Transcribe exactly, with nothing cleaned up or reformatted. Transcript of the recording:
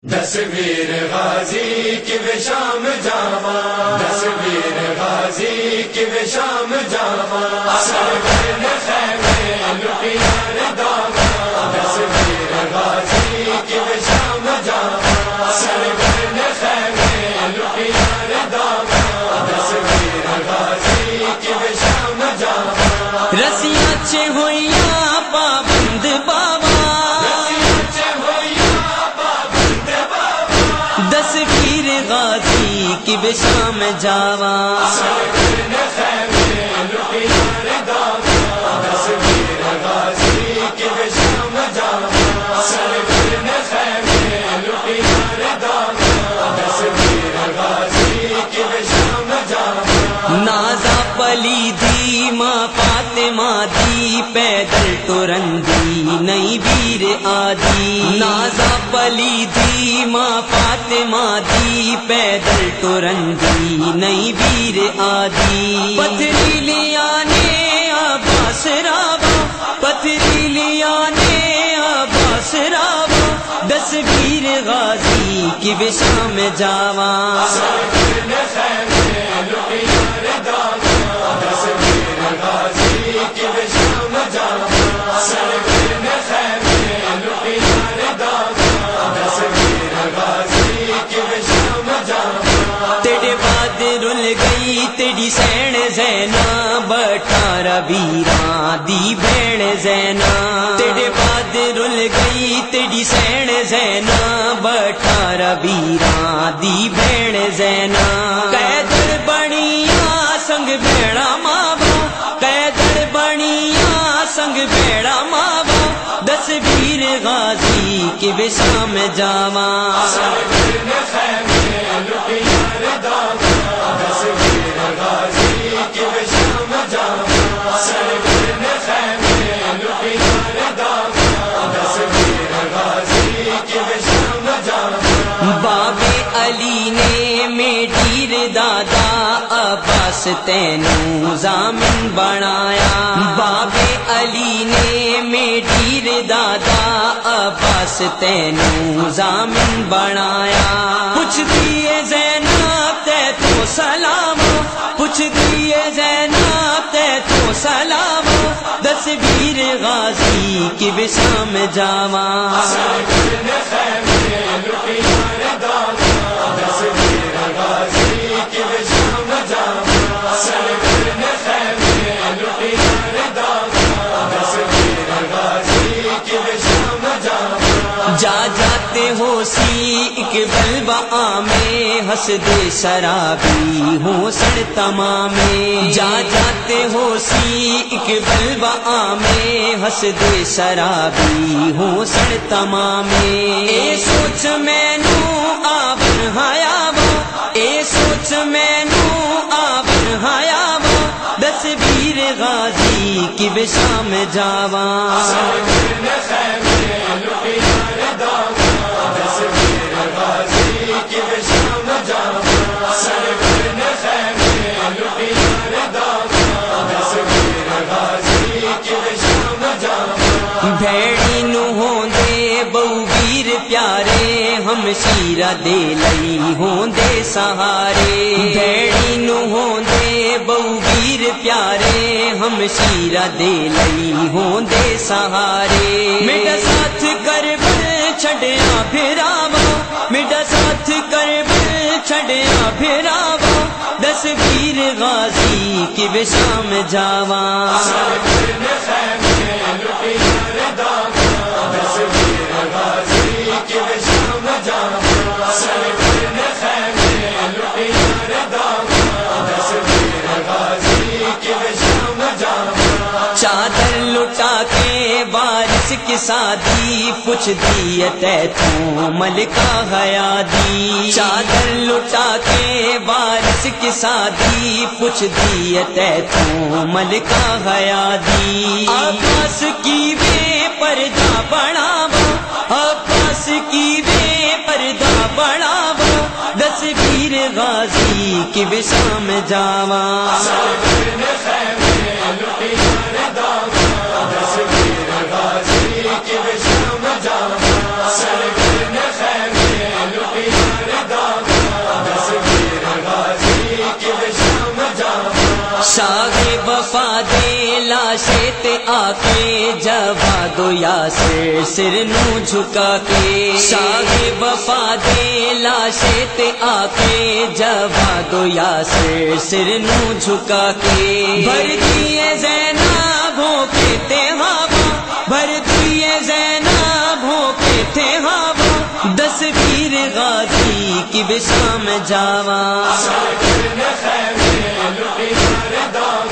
دسویر غازی کی شام جاوا، دسویر غازی کی شام جاوا، سرور خیمے لٹیار داوا، دسویر غازی کی شام جاوا، سرور خیمے لٹیار داوا، دسویر غازی کی شام جاوا، رسیاں چے ہویا پابند بابا، دسویر غازی کی بشام جاوا، سرور خیمے لٹیار داوا، دسویر غازی کی شام جاوا، سرور خیمے لٹیار داوا، دسویر غازی کی شام جاوا، نازا پلی دی ماں فاطمہ دی پیدل ٹرندی نئی ویر آدی، نازا پلی دی ماں فاطمہ دی پیدل ٹرندی نئی ویر آدی، پتھریلیاں نے عباس راوا، پتھریلیاں نے عباس راوا، دسویر غازی کی بشام جاوا، سرور خیمے لٹیار داوا، دسویر غازی کی شام جاوا، سرور خیمے لٹیار داوا، دسویر غازی کی شام جاوا، تیرے بعد رل گئی تیری سین زینا، بٹھارا ویراں دی بھیڑ زینا، تیرے بعد رل گئی تیری سین زینا، بٹھارا ویراں دی بھیڑ زینا، قیدر بنیاں سنگ بھیڑا ماوا، قیدر بنیاں سنگ بھیڑا ماوا، دسویر غازی کی بشام جاوا، سرور خیمے لٹیار داوا، دسویر غازی کی شام جاوا، سرور خیمے لٹیار داوا، دسویر غازی کی شام جاوا، باب علی نے میٹیر دادا عباس تینوں ضامن بنایا، باب علی نے میٹیر دادا عباس تینوں ضامن بنایا، پوچھ دیے زینب تے تو سلام، پوچھ دیے زینب تے تو سلام، دسویر غازی کی بشام جاوا، سرور خیمے لٹیار داوا، دسویر غازی کی شام جاوا، سرور خیمے لٹیار داوا، دسویر غازی کی شام جاوا، جا جاتے ہو سی اقبال با میں حسد شرابی ہوں سڑ تمامے، جا جاتے ہو سی اقبال با میں حسد شرابی ہوں سڑ تمامے، اے سوچ میں نو آبن ہایا وا، اے سوچ میں نو آبن ہایا وا، دسویر غازی کی بشام جاوا، سرور خیمے لٹیار داوا، دسویر غازی کی شام جاوا، سرور خیمے لٹیار داوا، دسویر غازی کی شام جاوا، بھیڑی نو ہوندے بہو ویر پیارے، ہم شیرہ دے لئی ہوندے سہارے، بھیڑی نو ہوندے بہو ویر پیارے، ہم شیرہ دے لئی ہوندے سہارے، میرا ساتھ کربل چھڑیا پھراوا، میرا ساتھ کربل چھڑیا پھراوا، دسویر غازی کی بشام جاوا، سرور خیمے لٹیار داوا، دسویر غازی کی شام جاوا، سرور خیمے لٹیار داوا، دسویر غازی کی شام جاوا، چادر لٹا کے وارث کی سادی پوچھ دیے تے تو ملکہ حیا دی، چادر لٹا کے وارث کی سادی پوچھ دیے تے تو ملکہ حیا دی، عباس کی بے پردہ بڑھاوا، عباس کی بے پردہ بڑھاوا، دسویر غازی کی بشام جاوا، سرور خیمے لٹیار داوا، دسویر غازی کی شام جاوا، سرور خیمے کے جواد و یاسر سر نو جھکا کے شاہ وفا دے لاشے تے آ کے جواد و یاسر سر نو جھکا کے بھر دیے زینب ہو کے تے ہوا بھر دیے زینب ہو کے تھے ہوا دستگیر غازی کی بسام جاواں شاکر نے خیمے لٹی مردان